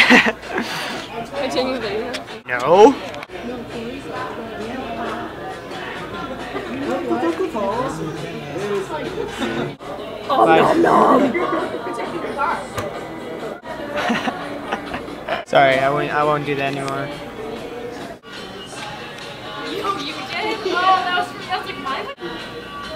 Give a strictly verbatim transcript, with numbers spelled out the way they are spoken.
Continue video. No. Oh, nom nom. Sorry, I won't. I won't do that anymore. You, you did? Oh, that was, that was like my